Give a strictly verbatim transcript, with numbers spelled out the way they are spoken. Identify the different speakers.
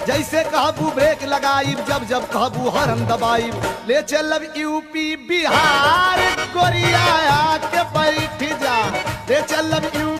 Speaker 1: जैसे कहबू ब्रेक लगाई जब जब कहबू हरन दबाई ले चलब यूपी बिहार गोरिया के बैठ जा ले चलब